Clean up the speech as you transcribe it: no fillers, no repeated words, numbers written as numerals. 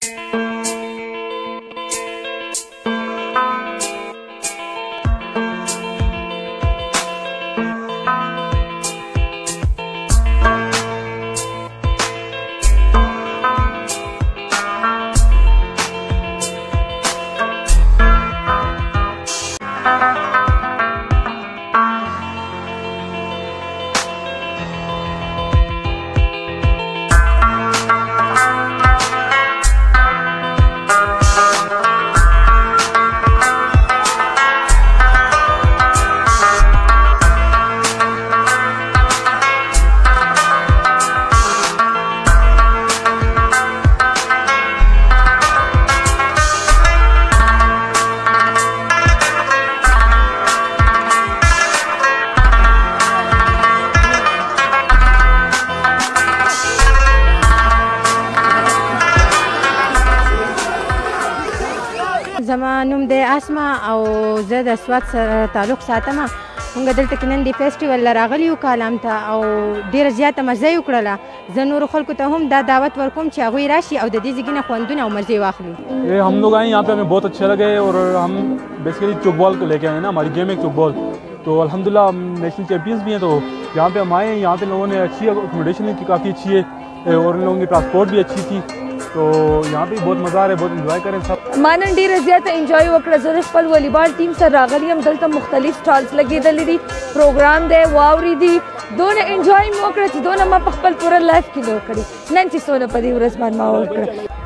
زما نوم دی اسما او زه د سوات سره تعلق ساتم. موږ دلته کې نن د فیسټیول راغلي یو کالام ته او ډېره زیاته مزه یې وکړله. زه نورو خلکو ته هم دا دعوت ورکوم چې هغوی راشي او د دې ځای نه خوندونه او مزې واخلي. हम लोग आए यहाँ पे हमें बहुत अच्छे लगे और हम बेसिकली चौकबॉल को लेके आए ना, हमारी गेम है चौकबॉल, तो अल्हम्दुलिल्लाह हम नेशनल चैम्पियंस भी हैं। तो यहाँ पे हम आए हैं, यहाँ पे लोगों ने अच्छी अकोमोडेशन की काफ़ी अच्छी है और इन लोगों की ट्रांसपोर्ट भी अच्छी थी, तो यहाँ पे बहुत मज़ा आ रहा है, बहुत इंजॉय करें सब. ما نن ډېره زیاته انجوای وکړه. زه د خپل والیبال ټیم سره راغلی یم. دلته مختلف سټالز لګېدلي دي، پروګرام دی، واورې دي. دونه انجوای مې وکړه چې دونه ما په خپل پوره لایف کې نه وکړي. نن چې څونه په دې ورځ باندې ما وکړه.